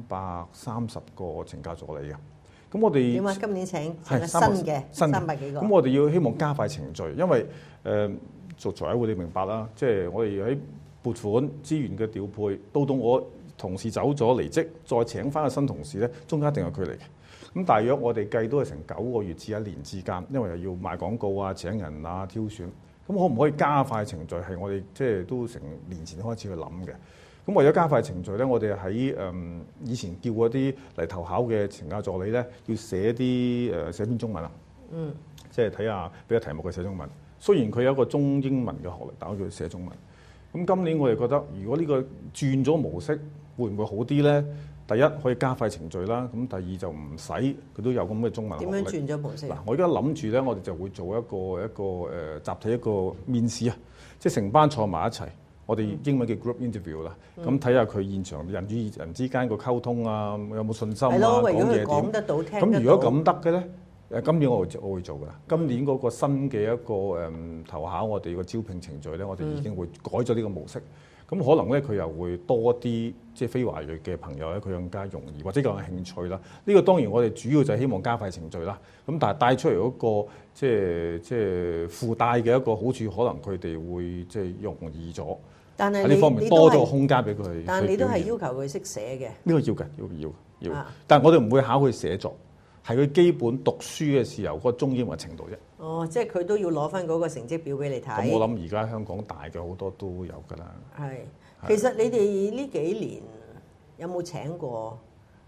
330個懲教助理嘅。咁我哋點啊？今年請新嘅300幾個。 咁我哋要希望加快程序，因為做財委會你明白啦，即係我哋喺撥款資源嘅調配，到我同事走咗離職，再請翻個新同事咧，中間一定有距離嘅。咁大約我哋計都係成9個月至1年之間，因為又要賣廣告啊、請人啊、挑選。咁可唔可以加快程序？係我哋即係都成年前開始去諗嘅。咁為咗加快程序咧，我哋喺以前叫嗰啲嚟投考嘅懲教助理咧，要寫篇中文啊。即係睇下俾個題目佢寫中文。雖然佢有一個中英文嘅學歷，但係佢要寫中文。咁今年我哋覺得，如果呢個轉咗模式，會唔會好啲咧？第一可以加快程序啦。咁第二就唔使佢都有咁嘅中文學歷。 點樣轉咗模式？ 嗱，我而家諗住咧，我哋就會做一個集體一個面試啊，即係成班坐埋一齊。我哋英文嘅 group interview 啦，咁睇下佢現場人與人之間個溝通啊，有冇信心啊，講嘢點？咁如果咁得嘅咧，今年我會做㗎啦。今年嗰個新嘅一個投考我哋個招聘程序咧，我哋已經會改咗呢個模式。咁可能咧佢又會多啲即係非華裔嘅朋友咧，佢更加容易或者更有興趣啦。呢個當然我哋主要就係希望加快程序啦。咁但係帶出嚟嗰個即係附帶嘅一個好處，可能佢哋會即係容易咗。 但係喺呢方面多咗個空間俾佢。 但係你都係要求佢識寫嘅。 呢個要嘅，要。但係我哋唔會考佢寫作，係佢基本讀書嘅時候嗰個中英文程度啫。 哦，即係佢都要攞翻嗰個成績表俾你睇。 咁我諗而家香港大嘅好多都有㗎啦。 係，其實你哋呢幾年有冇請過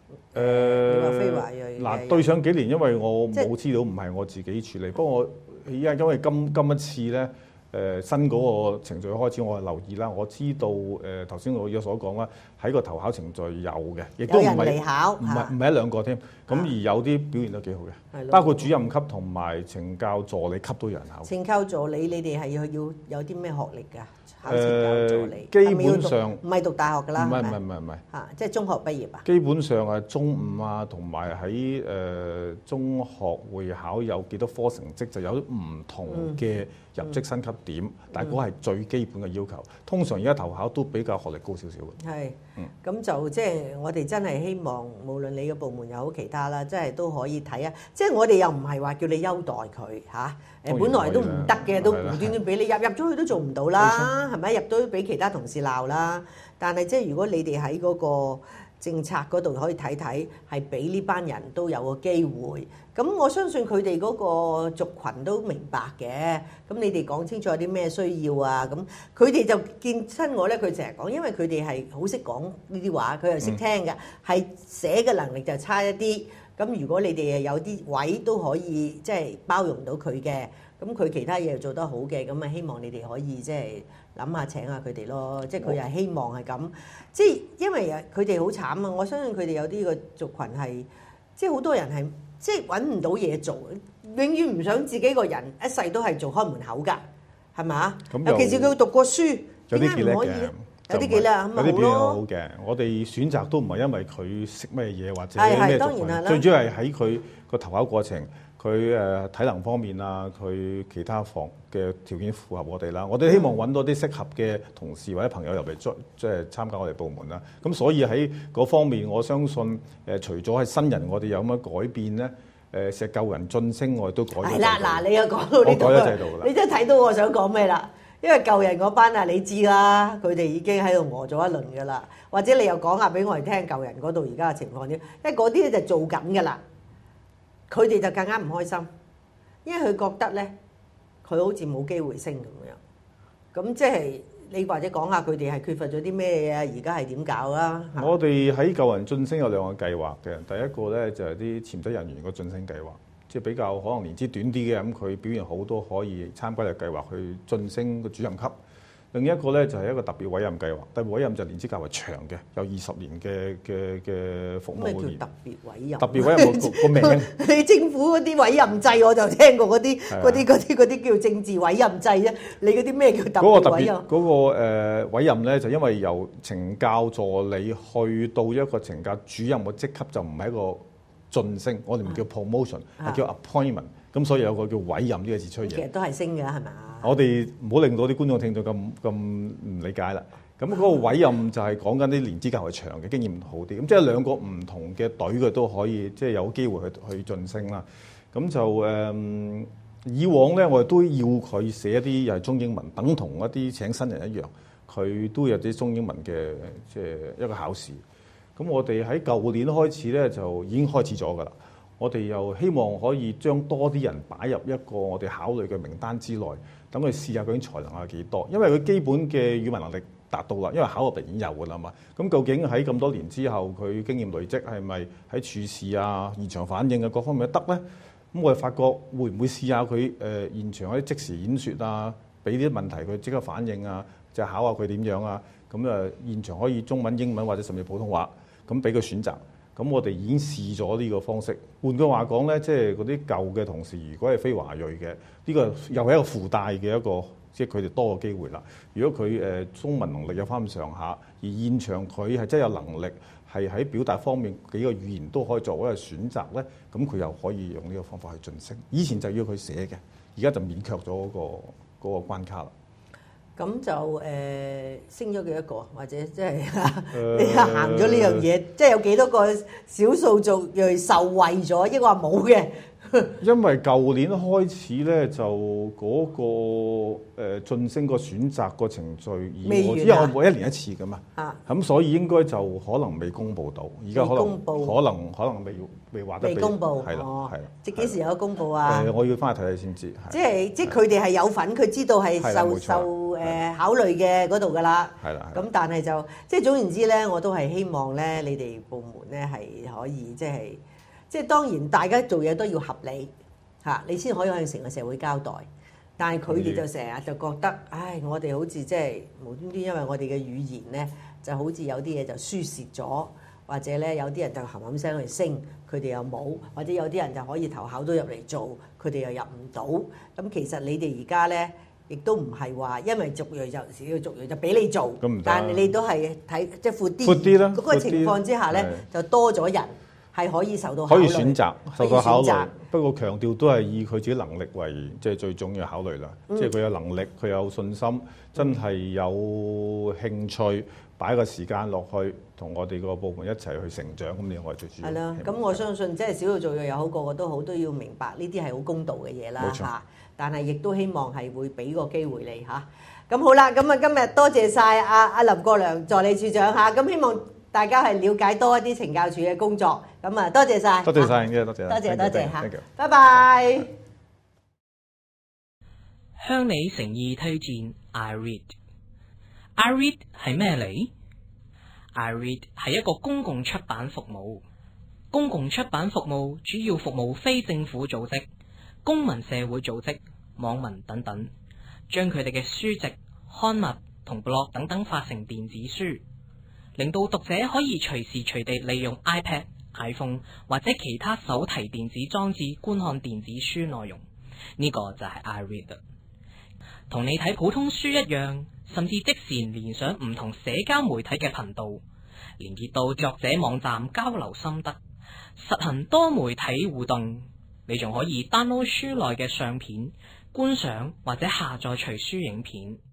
你話非華裔嘅嗱，對上幾年，因為我即係冇資料，唔係我自己處理。不過我依家因為今一次咧，新嗰個程序開始，我係留意啦。我知道頭先我有所講啦，喺個投考程序有嘅，亦都唔有人係嚟考唔係一兩個添。咁而有啲表現都幾好嘅，包括主任級同埋懲教助理級都有人考。 懲教助理你哋係要有啲咩學歷㗎？考懲教助理基本上唔係讀大學㗎啦， 唔係嚇，即係中學畢業啊。 基本上係中五啊，同埋喺中學會考有幾多科成績，就有唔同嘅入職薪級點，但係嗰係最基本嘅要求。通常而家投考都比較學歷高少少嘅。 係，咁就即係我哋真係希望，無論你嘅部門又好其他啦，真係都可以睇啊！即係我哋又唔係話叫你優待佢嚇，本來都唔得嘅，都無端端俾你入咗去都做唔到啦，係咪？入到俾其他同事鬧啦。但係即係如果你哋喺嗰個政策嗰度可以睇睇，係俾呢班人都有個機會。咁我相信佢哋嗰個族群都明白嘅。咁你哋講清楚有啲咩需要啊？咁佢哋就見親我咧，佢成日講，因為佢哋係好識講呢啲話，佢又識聽嘅，係寫嘅能力就差一啲。咁如果你哋有啲位都可以即係包容到佢嘅，咁佢其他嘢又做得好嘅，咁啊希望你哋可以即係諗下請下佢哋咯。即係佢又希望係咁，即係因為佢哋好慘啊！我相信佢哋有啲個族群係，即係好多人係即係揾唔到嘢做，永遠唔想自己個人一世都係做開門口㗎，係咪啊？尤其是佢讀過書，點解唔可以咧？有啲幾叻咁咪好咯。 好嘅，我哋選擇都唔係因為佢識咩嘢或者咩族群，最主要係喺佢個投考過程，佢體能方面啊，佢其他方嘅條件符合我哋啦。我哋希望揾到啲適合嘅同事或者朋友入嚟即係參加我哋部門啦。咁所以喺嗰方面，我相信除咗係新人，我哋有乜改變咧？成日救人晉升，我哋都改咗制度。 係啦，嗱，你又講到呢度， 我改咗制度啦。 你真係睇到我想講咩啦？因為救人嗰班啊，你知啦，佢哋已經喺度餓咗一輪㗎啦。或者你又講下俾我哋聽，救人嗰度而家嘅情況點？因為嗰啲咧就做緊㗎啦，佢哋就更加唔開心，因為佢覺得咧，佢好似冇機會升咁樣。咁即係你或者講下佢哋係缺乏咗啲咩嘢啊？而家係點搞啦？ 我哋喺救人晉升有兩個計劃嘅，第一個咧就係啲潛質人員個晉升計劃。即係比較可能年資短啲嘅，咁佢表現好都可以參加呢個計劃去晉升個主任級。另一個咧就係一個特別委任計劃，特別委任就年資較為長嘅，有20年嘅服務年。 咩叫特別委任？ 特別委任個名。 你政府嗰啲委任制我就聽過嗰啲叫政治委任制啫。你嗰啲咩叫特別委任？ 嗰個委任咧就因為由懲教助理去到一個懲教主任嘅職級就唔係一個晉升，我哋唔叫 promotion，係叫 appointment，咁所以有個叫委任呢個字出現。 其實都係升嘅，係咪？ 我哋唔好令到啲觀眾聽眾咁唔理解啦。咁嗰個委任就係講緊啲年資較為長嘅經驗好啲，咁即係兩個唔同嘅隊嘅都可以即係有機會去晉升啦。咁就以往咧，我哋都要佢寫一啲又係中英文，等同一啲請新人一樣，佢都有啲中英文嘅即係一個考試。咁我哋喺舊年開始咧就已經開始咗㗎啦。我哋又希望可以將多啲人擺入一個我哋考慮嘅名單之內，等佢試下究竟才能有幾多。因為佢基本嘅語文能力達到啦，因為考入嚟已經有㗎啦嘛。咁究竟喺咁多年之後，佢經驗累積係咪喺處事啊、現場反應啊各方面都得咧？咁我哋發覺會唔會試下佢現場嗰啲即時演說啊，俾啲問題佢即刻反應啊，就考下佢點樣啊？咁現場可以中文、英文或者甚至普通話。咁俾佢選擇，咁我哋已經試咗呢個方式。換句話講咧，即係嗰啲舊嘅同事，如果係非華裔嘅，呢個又係一個附帶嘅一個，即係佢哋多個機會啦。如果佢中文能力有翻咁上下，而現場佢係真係有能力，係喺表達方面幾個語言都可以作為一個選擇咧，咁佢又可以用呢個方法去晉升。以前就要佢寫嘅，而家就免卻咗嗰個關卡啦。 咁就升咗幾多個，或者即係你行咗呢樣嘢，即係有幾多個少數族裔受惠咗，抑或冇嘅？ 因為舊年開始咧，就嗰、個晉升個選擇個程序，因為我每一年一次噶嘛，咁所以應該就可能未公佈到，而家可能未話得俾， 未公佈， 係啦，係啦， 即幾時有公佈啊？ 我要翻去睇睇先知。 即佢哋係有份，佢知道係受考慮嘅嗰度噶啦。 係啦。 咁但係就即總言之咧，我都係希望咧，你哋部門咧係可以即當然大家做嘢都要合理嚇，你先可以向成個社會交代。但係佢哋就成日就覺得，唉，我哋好似無端端，因為我哋嘅語言咧，就好似有啲嘢就輸蝕咗，或者咧有啲人就冚冚聲去升，佢哋又冇，或者有啲人就可以投考到入嚟做，佢哋又入唔到。咁其實你哋而家咧，亦都唔係話因為族裔就少族裔就俾你做，但係你都係睇闊啲啦。嗰個情況之下咧，就多咗人係可以受到考慮， 可以選擇受到考慮。不過強調都係以佢自己能力為最重要考慮啦。即係佢有能力，佢有信心，真係有興趣，擺個時間落去，同我哋個部門一齊去成長，咁呢個我係最主要。 係啦，咁我相信少數族裔又好，個個都好，都要明白呢啲係好公道嘅嘢啦嚇。但係亦都希望係會俾個機會你嚇。咁好啦，咁今日多謝晒阿林國良助理處長嚇。咁希望大家係了解多一啲懲教署嘅工作。咁多謝晒。 多謝晒，多謝。 多謝嚇。拜拜。 向你誠意推薦 iRead。iRead 係咩嚟？iRead 係一個公共出版服務。公共出版服務主要服務非政府組織、公民社會組織、網民等等，將佢哋嘅書籍、刊物同 blog 等等發成電子書，令到讀者可以隨時隨地利用 iPad、iPhone 或者其他手提電子裝置觀看電子書內容。呢個就係 iRead，同你睇普通書一樣，甚至即時連上唔同社交媒體嘅頻道，連結到作者網站交流心得，實行多媒體互動。你仲可以 download 書內嘅相片、觀賞或者下載隨書影片。